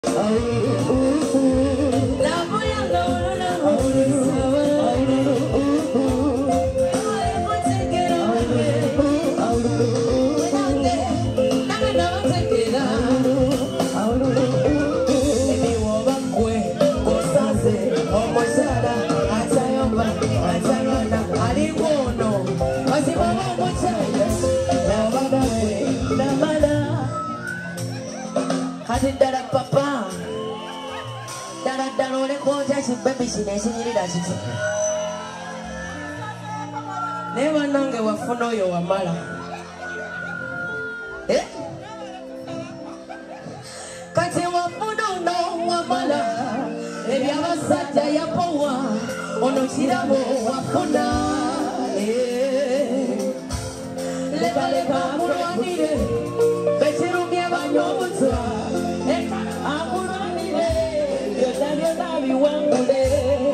Never nange wafuna oyo wamala. Kati wafuna ono wamala. Ebyabasajja yapowa. Ono kirabo wafuna. Leka amulwanire. Bekirumye banyobutwa. Amulwanire. Byonna biwangule.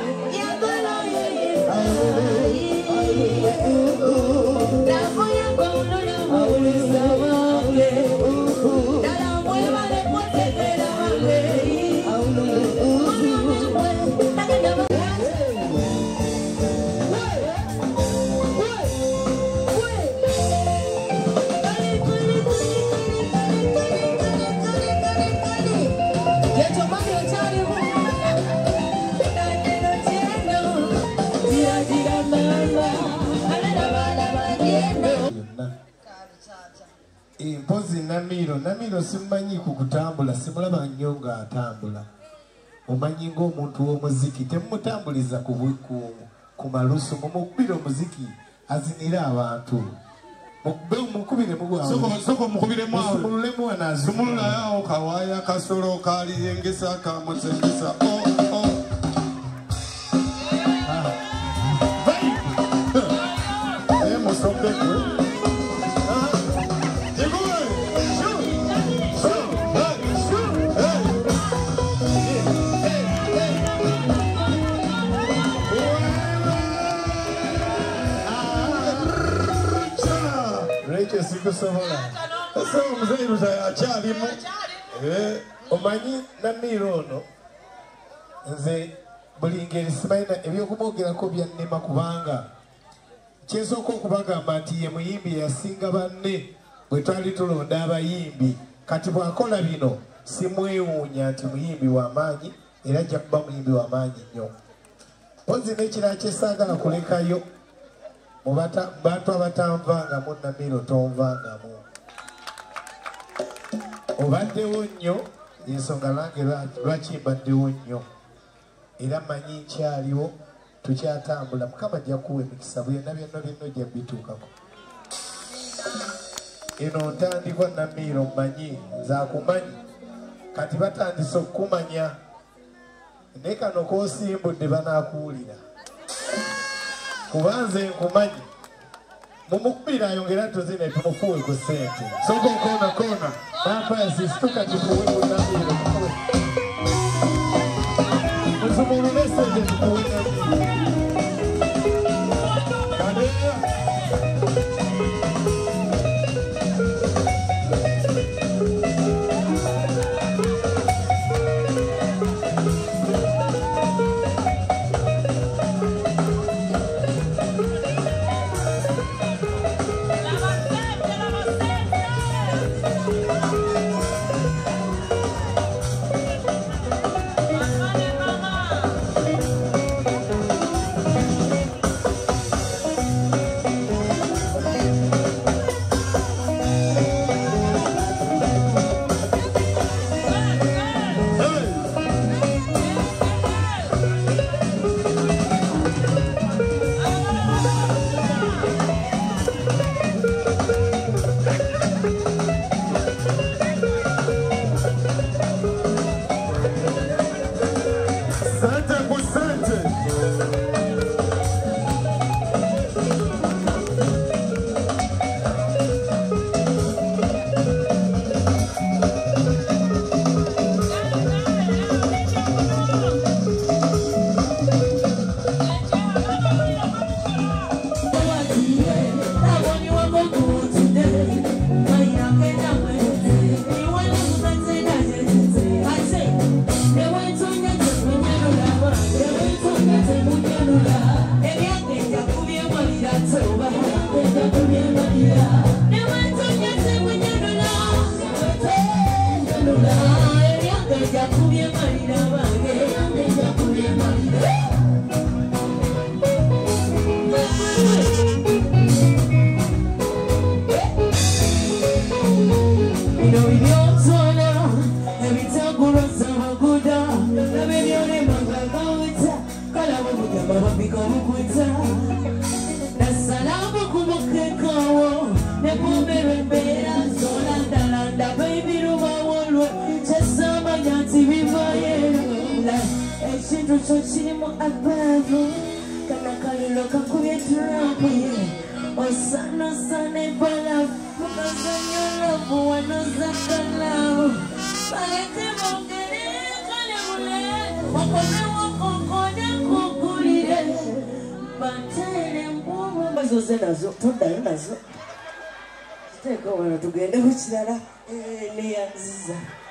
Mpozi Namiro simanyi ku kutambula, simulaba nnyo ng'atambula. Omanyi ng'omuntu w'omuziki temutambuliza ku malusu, mumukubire omuziki azinire abantu. Mukubire mugwawe. Musumululemu wanazi. Sumululayo kawaya kasolo kaliyengesa kamusengesa. Musombeku. Omanyi Namiro ono nze buli ngeri simayina ebyokumwogerako byannema kubanga kyensooka okubagamba nti ye muyimbi eyasinga banne bwe twali tulonda abayimbi. Kati bw'akola bino simwewuunya nti muyimbi w'amaanyi era ajja kuba muyimbi w'amaanyi nnyo. Mpozi n'ekirala kyesaagala kulekayo mu bantu abatanvangamu Namiro tonvangamu. Obaddewo nnyo ensonga nange lwaki mbaddewo nnyo era manyi nkyaliwo tukyatambula. Mukama ajja kuwa emikisa byonna ojja bituukako. Eno ntandikwa Namiro mmanyi nzaakumanyi kati batandise okukumanya naye kano k'osimbudde banaakuwulira kuba nze nkumanyi. Mumukubira ayongera tuzine tumufuwe ku ssente. Soko kona Vampire sistuka tufuwe ku Namiro. Musumulu message tufuwe Namiro. jakubye malira bange jakubye malira bino bibyotwala ebitakuloza maguda nabebyolemaga gawita kalabo bugamba babika bukwita nasalamu kumukekawo nekumberwa embeera zolandalanda baibirubawolwe kyesamanya nti bivayeera ekintu kyo kirimu abavu kana kaliro kakubye turapu ye osanosana ebalavu mukazanyo lavu wanozakalavu baleke bongere kalebule wakonewokokone kukulire batere mpumu bazoze nazo toddayo nazo kiteeka wano tugende ku kirala neyanziza